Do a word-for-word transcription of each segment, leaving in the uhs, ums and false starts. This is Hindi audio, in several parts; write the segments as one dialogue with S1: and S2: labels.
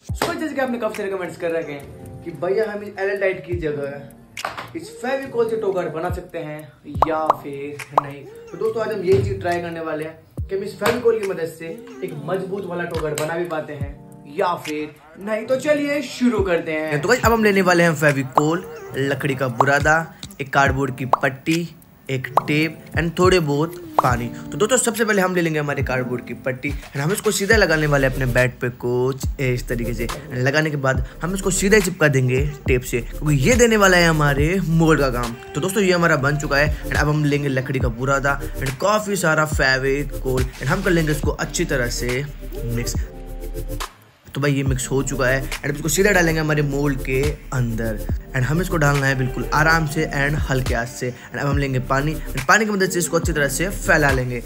S1: सो जैसे कि आपने काफी सारे कमेंट्स कर रखे हैं कि भैया हम एल टाइट की जगह इस फेविकोल से टोकर बना सकते हैं या फिर नहीं। तो दोस्तों आज हम यही चीज ट्राई करने वाले हैं कि हम इस फेविकोल की मदद से एक मजबूत वाला टोकर बना भी पाते हैं या फिर नहीं। तो चलिए शुरू करते हैं।
S2: तो अब हम लेने वाले हैं फेविकोल, लकड़ी का बुरादा, एक कार्डबोर्ड की पट्टी, एक टेप एंड थोड़े बहुत पानी। तो दोस्तों सबसे पहले हम ले लेंगे हमारे कार्डबोर्ड की पट्टी एंड हम इसको सीधा लगाने वाले अपने बैट पे कुछ इस तरीके से। लगाने के बाद हम इसको सीधा चिपका देंगे टेप से, क्योंकि ये देने वाला है हमारे मोल्ड का काम। तो दोस्तों ये हमारा बन चुका है एंड अब हम लेंगे लकड़ी का बुरादा एंड काफी सारा फेविकोल एंड हम कर लेंगे इसको अच्छी तरह से मिक्स। तो भाई ये मिक्स हो चुका है एंड इसको सीधा डालेंगे हमारे मोल्ड के अंदर एंड हमें इसको डालना है बिल्कुल आराम से एंड हल्के हाथ से। एंड अब हम लेंगे पानी एंड पानी की मदद से इसको अच्छी तरह से फैला लेंगे।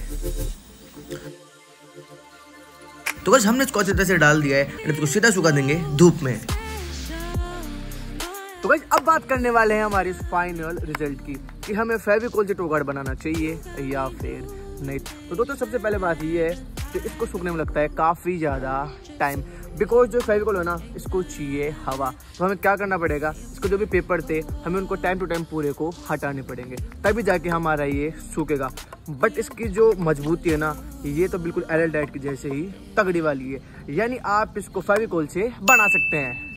S2: तो बस हमने इसको अच्छी तरह से डाल दिया है एंड इसको सीधा सुखा देंगे धूप में।
S1: तो गाइस अब बात करने वाले हैं हमारी इस फाइनल रिजल्ट की कि हमें फेविकोल से टोकर बनाना चाहिए या फिर नहीं। तो दोस्तों सबसे पहले बात ये है कि इसको सूखने में लगता है काफ़ी ज़्यादा टाइम, बिकॉज जो फेविकोल है ना इसको चाहिए हवा। तो हमें क्या करना पड़ेगा, इसको जो भी पेपर थे हमें उनको टाइम टू टाइम पूरे को हटाने पड़ेंगे, तभी जाके हमारा ये सूखेगा। बट इसकी जो मजबूती है ना ये तो बिल्कुल एल टाइट की जैसे ही तगड़ी वाली है, यानी आप इसको फेविकोल से बना सकते हैं।